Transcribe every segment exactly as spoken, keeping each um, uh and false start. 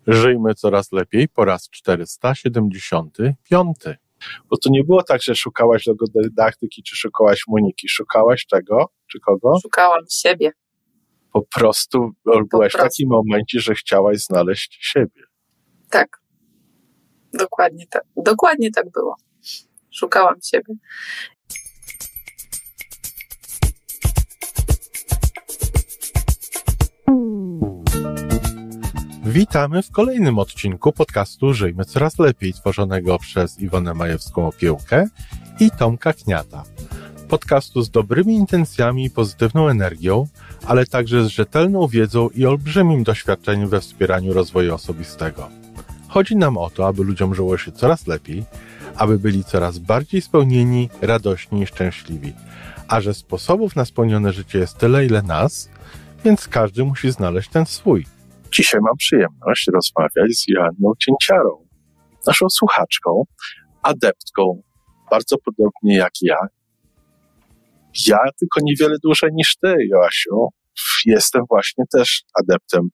Żyjmy coraz lepiej po raz czterysta siedemdziesiąty piąty. Bo to nie było tak, że szukałaś logodydaktyki, czy szukałaś Moniki. Szukałaś czego? Czy kogo? Szukałam siebie. Po prostu Po byłaś prostu. w takim momencie, że chciałaś znaleźć siebie. Tak. Dokładnie tak. Dokładnie tak było. Szukałam siebie. Witamy w kolejnym odcinku podcastu Żyjmy Coraz Lepiej, tworzonego przez Iwonę Majewską-Opiełkę i Tomka Kniata. Podcastu z dobrymi intencjami i pozytywną energią, ale także z rzetelną wiedzą i olbrzymim doświadczeniem we wspieraniu rozwoju osobistego. Chodzi nam o to, aby ludziom żyło się coraz lepiej, aby byli coraz bardziej spełnieni, radośni i szczęśliwi. A że sposobów na spełnione życie jest tyle, ile nas, więc każdy musi znaleźć ten swój. Dzisiaj mam przyjemność rozmawiać z Joanną Cięciarą, naszą słuchaczką, adeptką, bardzo podobnie jak ja. Ja tylko niewiele dłużej niż ty, Joasiu. Jestem właśnie też adeptem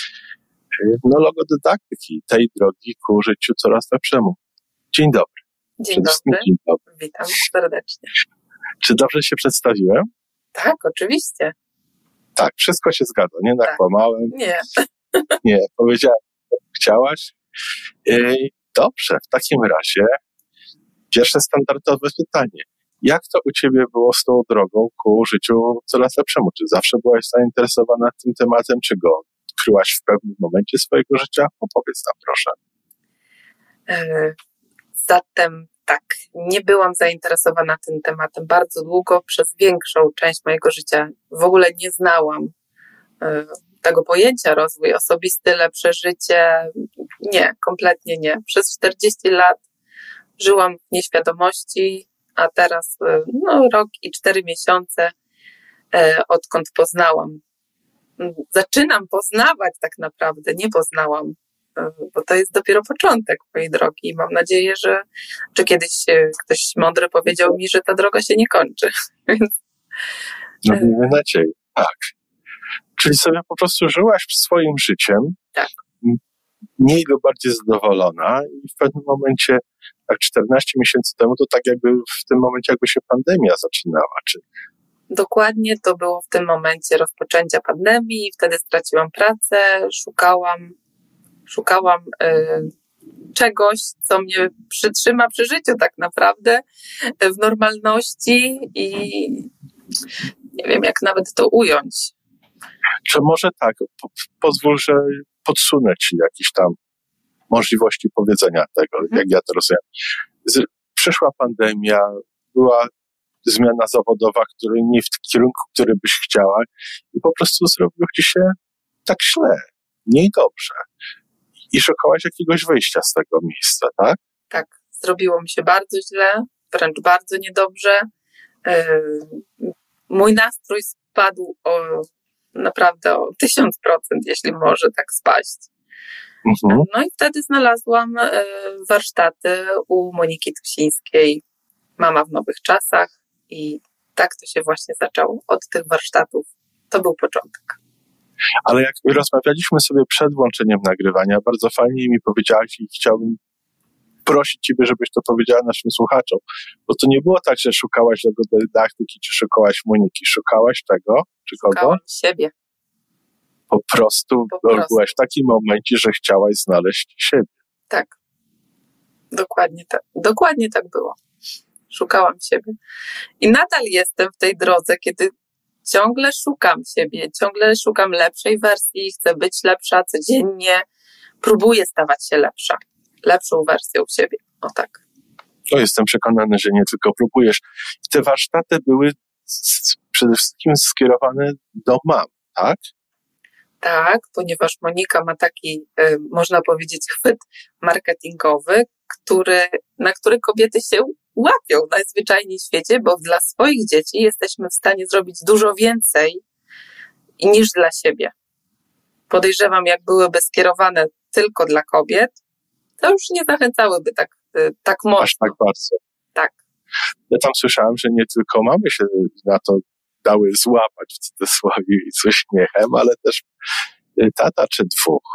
no, logodydaktyki, tej drogi ku życiu coraz lepszemu. Dzień dobry. Dzień dobry. Dzień dobry. Witam serdecznie. Czy dobrze się przedstawiłem? Tak, oczywiście. Tak, wszystko się zgadza, nie nakłamałem. Nie. Nie, powiedziałem, co chciałaś. I dobrze, w takim razie pierwsze standardowe pytanie. Jak to u ciebie było z tą drogą ku życiu coraz lepszemu? Czy zawsze byłaś zainteresowana tym tematem, czy go odkryłaś w pewnym momencie swojego życia? Opowiedz nam proszę. Yy, zatem tak, nie byłam zainteresowana tym tematem bardzo długo. Przez większą część mojego życia w ogóle nie znałam yy, tego pojęcia rozwój osobisty, lepsze życie. Nie, kompletnie nie. Przez czterdzieści lat żyłam w nieświadomości, a teraz no, rok i cztery miesiące, e, odkąd poznałam. Zaczynam poznawać tak naprawdę, nie poznałam, e, bo to jest dopiero początek mojej drogi i mam nadzieję, że, że kiedyś e, ktoś mądry powiedział mi, że ta droga się nie kończy. Więc, no miejmy nadzieję, tak. Czyli sobie po prostu żyłaś swoim życiem, tak. Mniej lub bardziej zadowolona i w pewnym momencie, tak czternaście miesięcy temu, to tak jakby w tym momencie jakby się pandemia zaczynała. Czy... Dokładnie to było w tym momencie rozpoczęcia pandemii, wtedy straciłam pracę, szukałam, szukałam y, czegoś, co mnie przytrzyma przy życiu tak naprawdę, y, w normalności i nie wiem jak nawet to ująć. Czy może tak, po, pozwól, że podsunę ci jakieś tam możliwości powiedzenia tego, hmm. jak ja to rozumiem. Z, przyszła pandemia, była zmiana zawodowa, który nie w kierunku, który byś chciała i po prostu zrobiło ci się tak źle, mniej dobrze. I szukałaś jakiegoś wyjścia z tego miejsca, tak? Tak, zrobiło mi się bardzo źle, wręcz bardzo niedobrze. Yy, mój nastrój spadł o naprawdę o tysiąc procent, jeśli może tak spaść. Mhm. No i wtedy znalazłam y, warsztaty u Moniki Tusińskiej, Mama w nowych czasach i tak to się właśnie zaczęło od tych warsztatów. To był początek. Ale jak rozmawialiśmy sobie przed włączeniem nagrywania, bardzo fajnie mi powiedziałaś i chciałbym prosić ciebie, żebyś to powiedziała naszym słuchaczom, bo to nie było tak, że szukałaś logodydaktyki, czy szukałaś Moniki. Szukałaś tego, czy kogo? Szukałam siebie. Po prostu, po prostu byłaś w takim momencie, że chciałaś znaleźć siebie. Tak. Dokładnie tak. Dokładnie tak było. Szukałam siebie. I nadal jestem w tej drodze, kiedy ciągle szukam siebie, ciągle szukam lepszej wersji, chcę być lepsza codziennie, próbuję stawać się lepsza. Lepszą wersją siebie. O tak. No, jestem przekonany, że nie tylko próbujesz. I te warsztaty były przede wszystkim skierowane do mam, tak? Tak, ponieważ Monika ma taki, y, można powiedzieć, chwyt marketingowy, który, na który kobiety się łapią najzwyczajniej w świecie, bo dla swoich dzieci jesteśmy w stanie zrobić dużo więcej niż dla siebie. Podejrzewam, jak byłyby skierowane tylko dla kobiet, to już nie zachęcałyby tak, tak mocno. Aż tak bardzo. Tak. Ja tam słyszałem, że nie tylko mamy się na to dały złapać w cudzysłowie i z uśmiechem, ale też tata czy dwóch.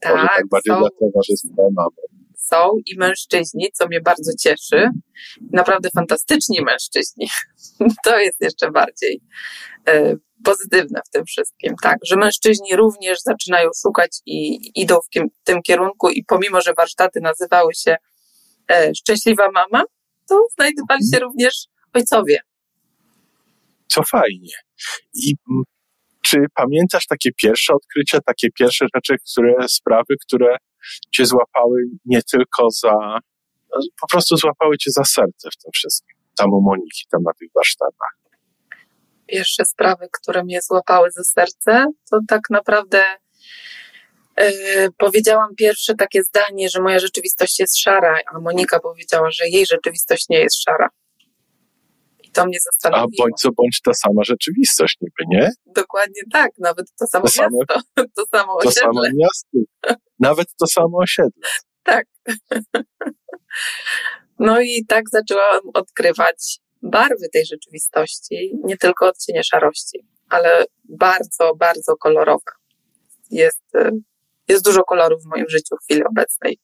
Tak, może tak bardziej są, dla towarzystwa mamy. Są i mężczyźni, co mnie bardzo cieszy. Naprawdę fantastyczni mężczyźni. To jest jeszcze bardziej y, pozytywne w tym wszystkim, tak, że mężczyźni również zaczynają szukać i idą w kim, tym kierunku i pomimo, że warsztaty nazywały się y, Szczęśliwa Mama, to znajdowali się również ojcowie. Co fajnie. I m, czy pamiętasz takie pierwsze odkrycia, takie pierwsze rzeczy, które, sprawy, które cię złapały nie tylko za, po prostu złapały cię za serce w tym wszystkim, tam u Moniki, tam na tych warsztatach? Pierwsze sprawy, które mnie złapały za serce, to tak naprawdę yy, powiedziałam pierwsze takie zdanie, że moja rzeczywistość jest szara, a Monika powiedziała, że jej rzeczywistość nie jest szara. I to mnie zastanowiło. A bądź co bądź ta sama rzeczywistość niby, nie? Dokładnie tak, nawet to samo to miasto, same, to samo osiedle. To samo miasto, nawet to samo osiedle. Tak. No i tak zaczęłam odkrywać barwy tej rzeczywistości, nie tylko odcienie szarości, ale bardzo, bardzo kolorowe. Jest, jest dużo kolorów w moim życiu w chwili obecnej.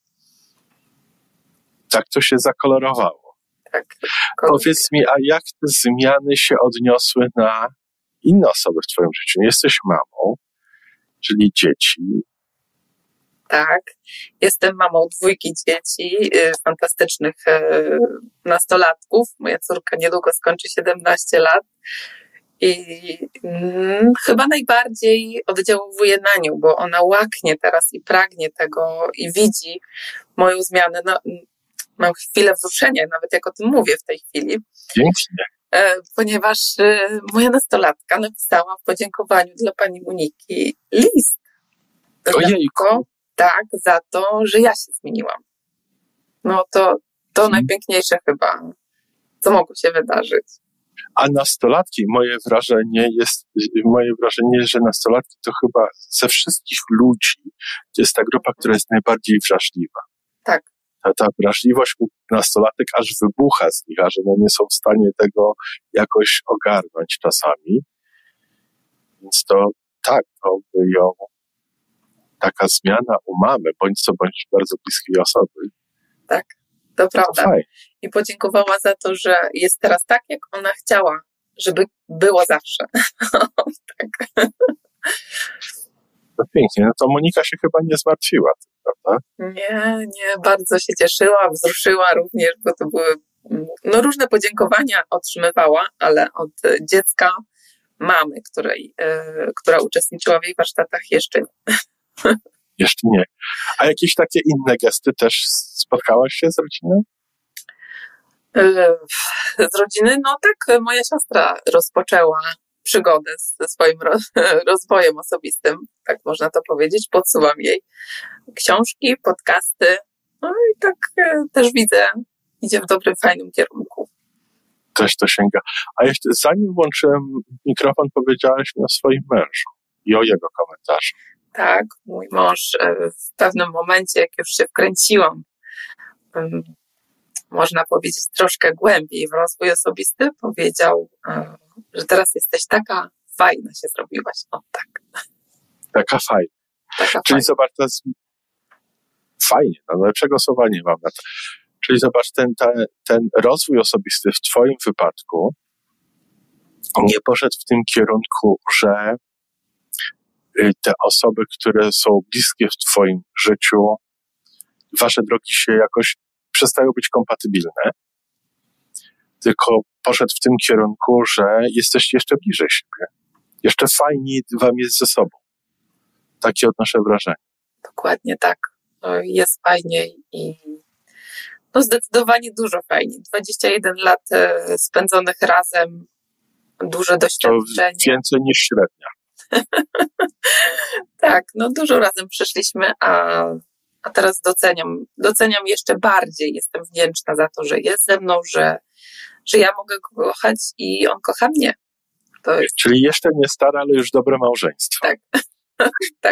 Tak to się zakolorowało. Tak. Powiedz mi, a jak te zmiany się odniosły na inne osoby w twoim życiu? Jesteś mamą, czyli dzieci. Tak. Jestem mamą dwójki dzieci, y, fantastycznych y, nastolatków. Moja córka niedługo skończy siedemnaście lat. I mm, chyba najbardziej oddziałuje na nią, bo ona łaknie teraz i pragnie tego i widzi moją zmianę. No, mam chwilę wzruszenia, nawet jak o tym mówię w tej chwili. Pięknie. E, ponieważ e, moja nastolatka napisała w podziękowaniu dla pani Moniki list. Ojejku. Tak, za to, że ja się zmieniłam. No to, to hmm. najpiękniejsze chyba, co mogło się wydarzyć. A nastolatki, moje wrażenie jest, moje wrażenie jest, że nastolatki to chyba ze wszystkich ludzi to jest ta grupa, która jest najbardziej wrażliwa. Tak. Ta, ta wrażliwość u nastolatek aż wybucha z nich, a że one nie są w stanie tego jakoś ogarnąć czasami. Więc to tak, to by ją taka zmiana u mamy, bądź co bądź bardzo bliskiej osoby. Tak, to prawda. To I podziękowała za to, że jest teraz tak, jak ona chciała, żeby było zawsze. Tak. No pięknie, no to Monika się chyba nie zmartwiła, prawda? Nie, nie, bardzo się cieszyła, wzruszyła również, bo to były, no różne podziękowania otrzymywała, ale od dziecka mamy, której, yy, która uczestniczyła w jej warsztatach, jeszcze nie. Jeszcze nie. A jakieś takie inne gesty też spotkałaś się z rodziną? Z rodziny? No tak, moja siostra rozpoczęła przygodę ze swoim rozwojem osobistym, tak można to powiedzieć. Podsuwam jej książki, podcasty, no i tak też widzę, idzie w dobrym, fajnym kierunku. Też to sięga. A jeszcze zanim włączyłem mikrofon, powiedziałaś mi o swoim mężu i o jego komentarzu. Tak, mój mąż w pewnym momencie, jak już się wkręciłam, można powiedzieć troszkę głębiej w rozwój osobisty, powiedział, że teraz jesteś taka fajna się zrobiłaś. O tak. Taka fajna. Taka Czyli fajna. zobacz, to jest fajnie, no lepszego słowa nie mam na to. Czyli zobacz, ten, ten, ten rozwój osobisty w twoim wypadku nie poszedł w tym kierunku, że te osoby, które są bliskie w twoim życiu, wasze drogi się jakoś przestają być kompatybilne, tylko poszedł w tym kierunku, że jesteście jeszcze bliżej siebie. Jeszcze fajniej wam jest ze sobą. Takie odnoszę wrażenie. Dokładnie tak. Jest fajniej i no zdecydowanie dużo fajniej. dwadzieścia jeden lat spędzonych razem, duże doświadczenie. To więcej niż średnia. Tak, no dużo razem przeszliśmy, a, a teraz doceniam, doceniam jeszcze bardziej. Jestem wdzięczna za to, że jest ze mną, że, że ja mogę go kochać i on kocha mnie. To jest... Czyli jeszcze nie stare, ale już dobre małżeństwo. Tak, tak.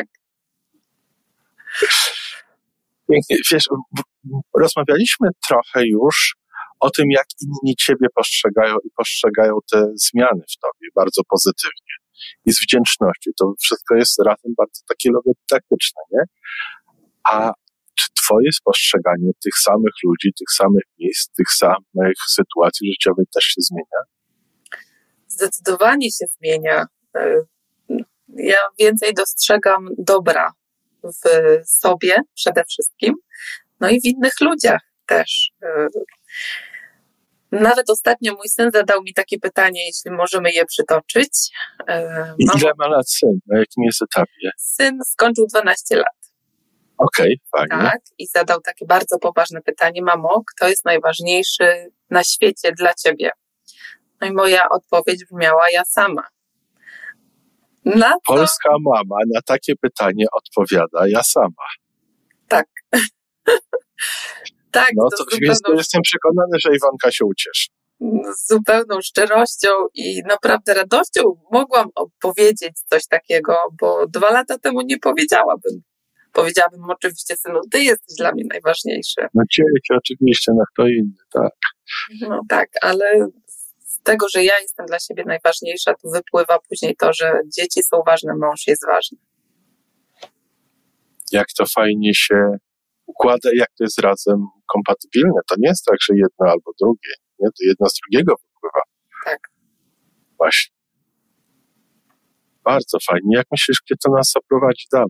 Pięknie. Wiesz, rozmawialiśmy trochę już o tym, jak inni ciebie postrzegają i postrzegają te zmiany w tobie bardzo pozytywnie i z wdzięcznością. To wszystko jest razem bardzo takie logodydaktyczne, nie? A czy twoje spostrzeganie tych samych ludzi, tych samych miejsc, tych samych sytuacji życiowych też się zmienia? Zdecydowanie się zmienia. Ja więcej dostrzegam dobra w sobie przede wszystkim, no i w innych ludziach też. Nawet ostatnio mój syn zadał mi takie pytanie, jeśli możemy je przytoczyć. I Mamo, ile ma lat syn? Na jakim jest etapie? Syn skończył dwanaście lat. Okej, okay, fajnie. Tak, i zadał takie bardzo poważne pytanie: mamo, kto jest najważniejszy na świecie dla ciebie? No i moja odpowiedź brzmiała: ja sama. Na co... Polska mama na takie pytanie odpowiada: ja sama. Tak. Tak, no to, to zupełną... więc jestem przekonany, że Iwonka się ucieszy. Z zupełną szczerością i naprawdę radością mogłam opowiedzieć coś takiego, bo dwa lata temu nie powiedziałabym. Powiedziałabym oczywiście: synu, ty jesteś dla mnie najważniejszy. No dzieci oczywiście, no kto inny, tak. No tak, ale z tego, że ja jestem dla siebie najważniejsza, to wypływa później to, że dzieci są ważne, mąż jest ważny. Jak to fajnie się układa, jak to jest razem kompatybilne. To nie jest tak, że jedno albo drugie. Nie? To jedno z drugiego wypływa. Tak. Właśnie. Bardzo fajnie. Jak myślisz, gdzie to nas zaprowadzi dalej?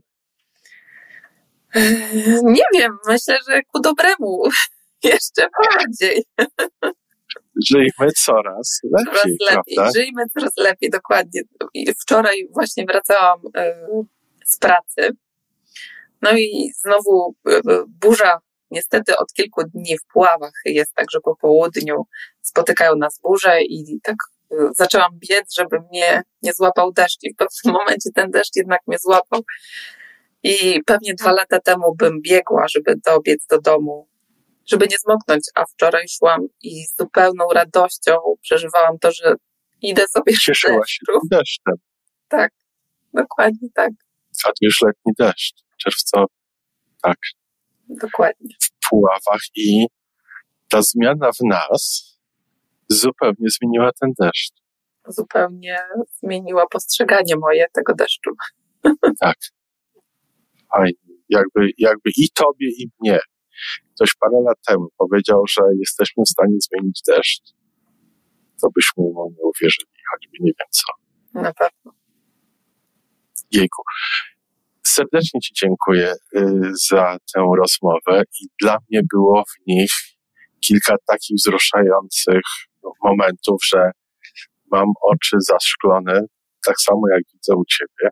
Nie wiem. Myślę, że ku dobremu. Jeszcze bardziej. Żyjmy coraz lepiej, coraz lepiej. Prawda? Żyjmy coraz lepiej, dokładnie. Wczoraj właśnie wracałam z pracy. No i znowu burza, niestety od kilku dni w Puławach jest tak, że po południu spotykają nas burze i tak zaczęłam biec, żeby mnie nie złapał deszcz i w pewnym momencie ten deszcz jednak mnie złapał i pewnie dwa lata temu bym biegła, żeby dobiec do domu, żeby nie zmoknąć, a wczoraj szłam i z zupełną radością przeżywałam to, że idę sobie Cieszyła się tym deszczem. Tak, dokładnie tak. A to już letni deszcz, czerwcowy. Tak. Dokładnie. W Puławach i ta zmiana w nas zupełnie zmieniła ten deszcz. Zupełnie zmieniła postrzeganie moje tego deszczu. Tak. Fajnie. Jakby, jakby i tobie, i mnie. Ktoś parę lat temu powiedział, że jesteśmy w stanie zmienić deszcz, to byśmy mu nie uwierzyli, choćby nie wiem co. Na pewno. Jejku. Serdecznie ci dziękuję y, za tę rozmowę i dla mnie było w nich kilka takich wzruszających momentów, że mam oczy zaszklone, tak samo jak widzę u ciebie.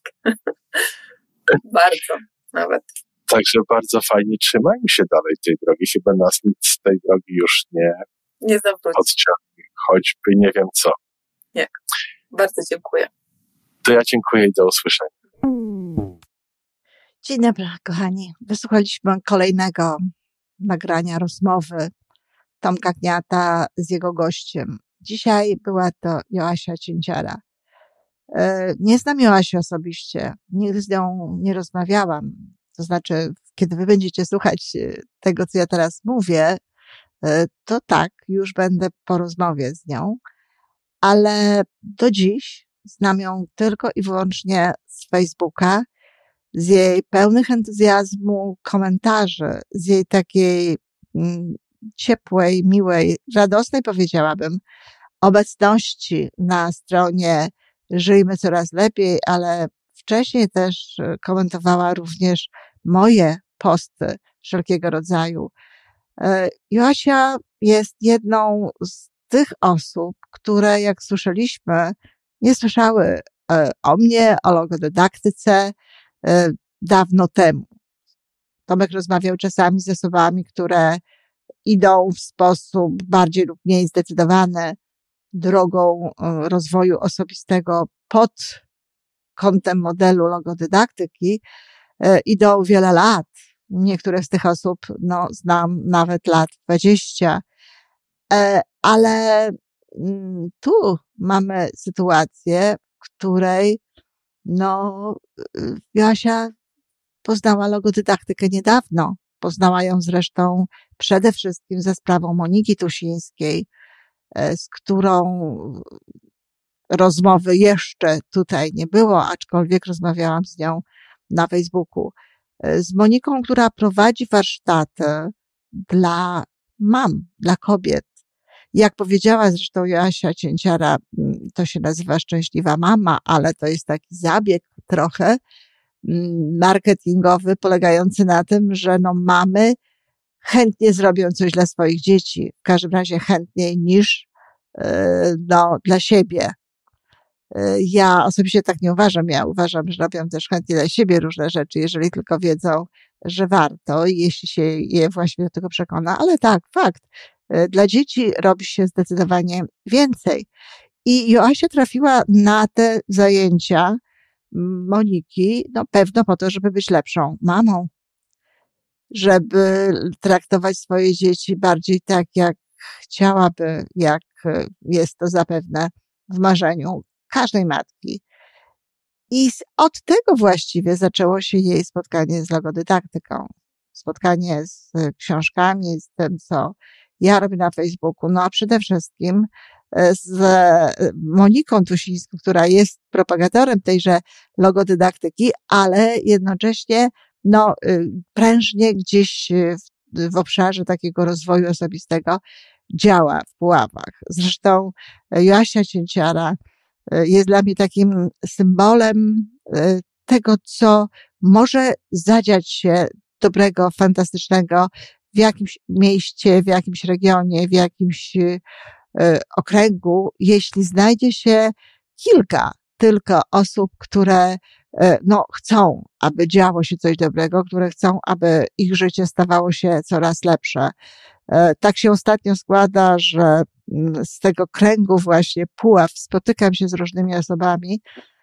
Bardzo, nawet. Także bardzo fajnie, trzymajmy się dalej tej drogi, chyba nas nic z tej drogi już nie, nie zawróci. Odciągnie, choćby nie wiem co. Nie, bardzo dziękuję. To ja dziękuję i do usłyszenia. Dzień dobry, kochani. Wysłuchaliśmy kolejnego nagrania rozmowy Tomka Kniata z jego gościem. Dzisiaj była to Joasia Cięciara. Nie znam Joasi osobiście, nigdy z nią nie rozmawiałam. To znaczy, kiedy wy będziecie słuchać tego, co ja teraz mówię, to tak, już będę po rozmowie z nią, ale do dziś znam ją tylko i wyłącznie z Facebooka, z jej pełnych entuzjazmu komentarzy, z jej takiej mm, ciepłej, miłej, radosnej, powiedziałabym, obecności na stronie Żyjmy Coraz Lepiej, ale wcześniej też komentowała również moje posty wszelkiego rodzaju. Joasia jest jedną z tych osób, które, jak słyszeliśmy, nie słyszały o mnie, o logodydaktyce dawno temu. Tomek rozmawiał czasami z osobami, które idą w sposób bardziej lub mniej zdecydowany drogą rozwoju osobistego pod kątem modelu logodydaktyki. Idą wiele lat. Niektóre z tych osób, no, znam nawet lat dwadzieścia. Ale tu mamy sytuację, w której, no, Joasia poznała logodydaktykę niedawno. Poznała ją zresztą przede wszystkim za sprawą Moniki Tusińskiej, z którą rozmowy jeszcze tutaj nie było, aczkolwiek rozmawiałam z nią na Facebooku. z Moniką, która prowadzi warsztaty dla mam, dla kobiet. Jak powiedziała zresztą Joasia Cięciara, to się nazywa Szczęśliwa Mama, ale to jest taki zabieg trochę marketingowy, polegający na tym, że no mamy chętnie zrobią coś dla swoich dzieci, w każdym razie chętniej niż no, dla siebie. Ja osobiście tak nie uważam. Ja uważam, że robią też chętnie dla siebie różne rzeczy, jeżeli tylko wiedzą, że warto i jeśli się je właśnie do tego przekona. Ale tak, fakt. Dla dzieci robi się zdecydowanie więcej. I Joasia trafiła na te zajęcia Moniki, no pewno po to, żeby być lepszą mamą, żeby traktować swoje dzieci bardziej tak, jak chciałaby, jak jest to zapewne w marzeniu każdej matki. I od tego właściwie zaczęło się jej spotkanie z logodydaktyką. Spotkanie z książkami, z tym, co ja robię na Facebooku, no a przede wszystkim z Moniką Tusińską, która jest propagatorem tejże logodydaktyki, ale jednocześnie no, prężnie gdzieś w, w obszarze takiego rozwoju osobistego działa w Puławach. Zresztą Joasia Cięciara jest dla mnie takim symbolem tego, co może zadziać się dobrego, fantastycznego w jakimś mieście, w jakimś regionie, w jakimś okręgu, jeśli znajdzie się kilka tylko osób, które no, chcą, aby działo się coś dobrego, które chcą, aby ich życie stawało się coraz lepsze. Tak się ostatnio składa, że z tego kręgu właśnie Puław spotykam się z różnymi osobami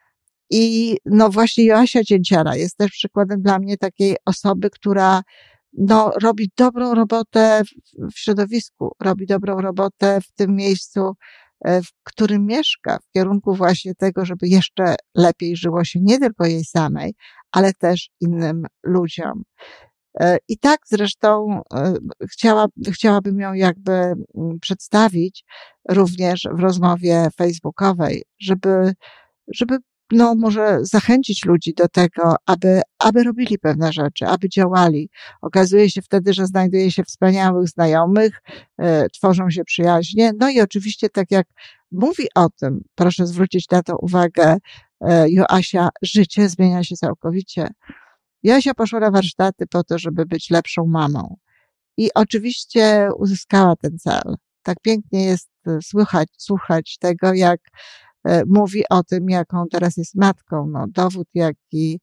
i no właśnie Joasia Cięciara jest też przykładem dla mnie takiej osoby, która no robi dobrą robotę w środowisku, robi dobrą robotę w tym miejscu, w którym mieszka, w kierunku właśnie tego, żeby jeszcze lepiej żyło się nie tylko jej samej, ale też innym ludziom. I tak zresztą chciała, chciałabym ją jakby przedstawić również w rozmowie facebookowej, żeby, żeby no może zachęcić ludzi do tego, aby, aby robili pewne rzeczy, aby działali. Okazuje się wtedy, że znajduje się wspaniałych znajomych, e, tworzą się przyjaźnie. No i oczywiście, tak jak mówi o tym, proszę zwrócić na to uwagę, e, Joasia, życie zmienia się całkowicie. Joasia poszła na warsztaty po to, żeby być lepszą mamą. I oczywiście uzyskała ten cel. Tak pięknie jest słychać, słuchać tego, jak mówi o tym, jaką teraz jest matką. No, dowód, jaki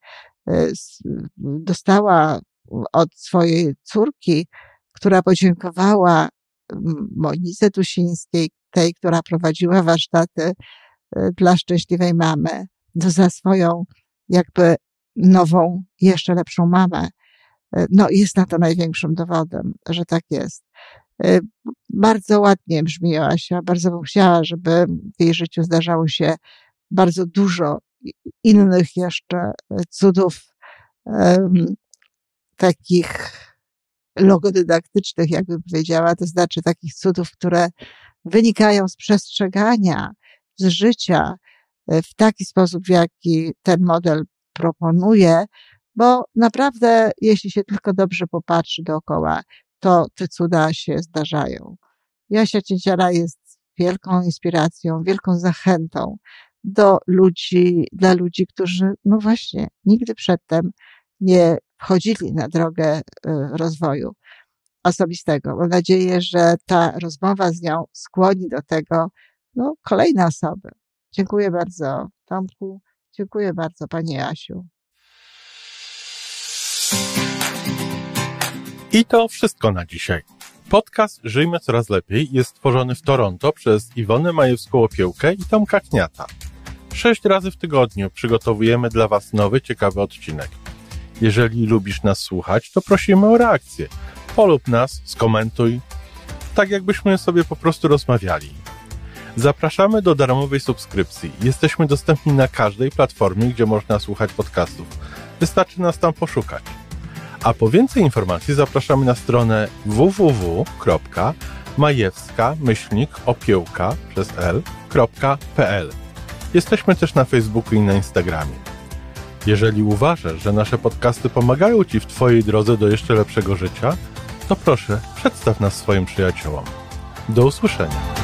dostała od swojej córki, która podziękowała Monice Tusińskiej, tej, która prowadziła warsztaty dla szczęśliwej mamy, za swoją jakby nową, jeszcze lepszą mamę. No, jest na to największym dowodem, że tak jest. Bardzo ładnie brzmi Joasia, bardzo bym chciała, żeby w jej życiu zdarzało się bardzo dużo innych jeszcze cudów um, takich logodydaktycznych, jakbym powiedziała, to znaczy takich cudów, które wynikają z przestrzegania, z życia w taki sposób, w jaki ten model proponuje, bo naprawdę, jeśli się tylko dobrze popatrzy dookoła, to te cuda się zdarzają. Joasia Cięciara jest wielką inspiracją, wielką zachętą do ludzi, dla ludzi, którzy, no właśnie, nigdy przedtem nie wchodzili na drogę rozwoju osobistego. Mam nadzieję, że ta rozmowa z nią skłoni do tego, no, kolejne osoby. Dziękuję bardzo, Tomku. Dziękuję bardzo, Pani Jasiu. I to wszystko na dzisiaj. Podcast Żyjmy Coraz Lepiej jest stworzony w Toronto przez Iwonę Majewską-Opiełkę i Tomka Kniata. Sześć razy w tygodniu przygotowujemy dla Was nowy, ciekawy odcinek. Jeżeli lubisz nas słuchać, to prosimy o reakcję. Polub nas, skomentuj, tak jakbyśmy sobie po prostu rozmawiali. Zapraszamy do darmowej subskrypcji. Jesteśmy dostępni na każdej platformie, gdzie można słuchać podcastów. Wystarczy nas tam poszukać. A po więcej informacji zapraszamy na stronę w w w kropka majewska myślnik opiełka przez l kropka p l. Jesteśmy też na Facebooku i na Instagramie. Jeżeli uważasz, że nasze podcasty pomagają Ci w Twojej drodze do jeszcze lepszego życia, to proszę, przedstaw nas swoim przyjaciołom. Do usłyszenia.